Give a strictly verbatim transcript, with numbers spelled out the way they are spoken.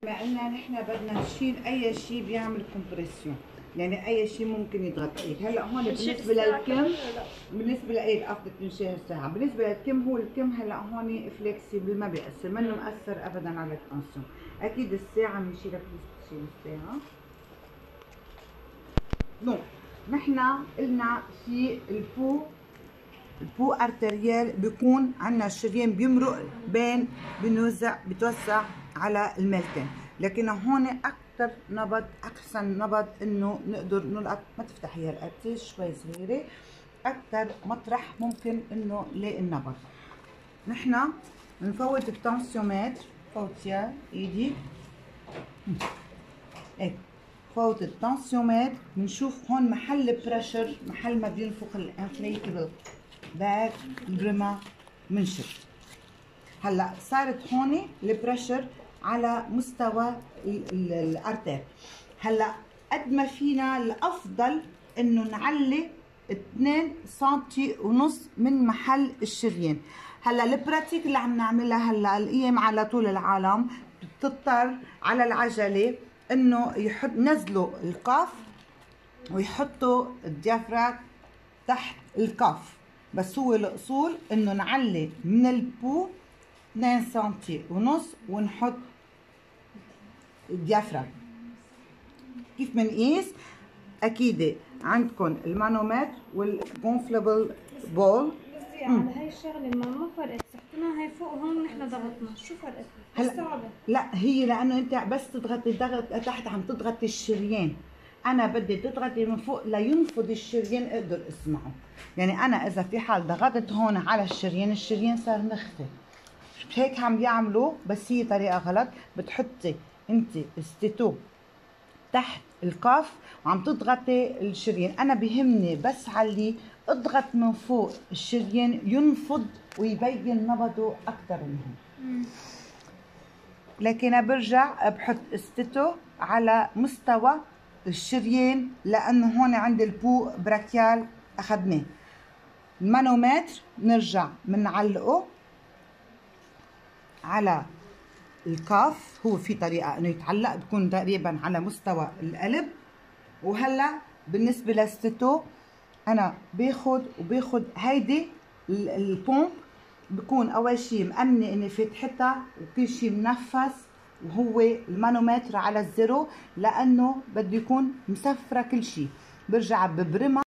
بما قلنا نحن بدنا نشيل اي شيء بيعمل كومبريسيون، يعني اي شيء ممكن يضغط ايد. هلا هون بالنسبه للكم بالنسبه لايد قصدك تنشيل الساعه، بالنسبه للكم هو الكم هلا هون فليكسيبل ما بيأثر، منه مأثر ابدا على التنسيون. اكيد الساعه بنشيلها، بليز بتشيل الساعه. نو نحن قلنا في البو البو ارتريال بيكون عندنا الشريان بيمرق بين بنوزع بتوسع على الملتين، لكن هون اكثر نبض احسن نبض انه نقدر نلقط. ما تفتحي هالقد شوي صغيره، اكثر مطرح ممكن انه نلاقي النبض. نحن بنفوت التنسيومتر، فوتيا ايدي هيك، فوت التنسيومتر بنشوف هون محل بريشر، محل ما بينفخ الانفليتبل باك البريما منشف. هلا صارت هون البريشر على مستوى الارتر. هلا قد ما فينا الافضل انه نعلي اثنين سنتي ونص من محل الشريان. هلا البراتيك اللي عم نعملها هلا الايام على طول العالم بتضطر على العجله انه يحط نزلوا القاف ويحطوا الديافراغ تحت القاف، بس هو الاصول انه نعلي من البو اثنين سنتي ونص ونحط الديافراغ. كيف بنقيس؟ اكيد عندكم المانومتر والكونفلبل بول. بس على هاي الشغله ما ما فرقت، سحتنا هاي فوق هون نحن ضغطنا، شو فرقت؟ هلا لا، هي لانه انت بس تضغطي ضغط تحت عم تضغطي الشريان، انا بدي تضغطي من فوق لينفض الشريان اقدر اسمعه. يعني انا اذا في حال ضغطت هون على الشريان، الشريان صار مخفي. هيك عم بيعملوا، بس هي طريقه غلط. بتحطي انت ستيتو تحت القاف وعم تضغطي الشريان. انا بهمني بس علي اضغط من فوق الشريان ينفض ويبين نبضه اكثر منهم. لكن برجع بحط ستيتو على مستوى الشريان لانه هون عند البو براكيال اخذناه. المانومتر بنرجع بنعلقه على الكاف، هو في طريقه انه يتعلق بكون تقريبا على مستوى القلب. وهلا بالنسبه للستيتو انا باخذ وباخذ هيدي البومب، بكون اول شيء مأمنه اني فتحتها وكل شيء منفس، وهو المانومتر على الزيرو لانه بده يكون مسفره كل شيء. برجع ببرمها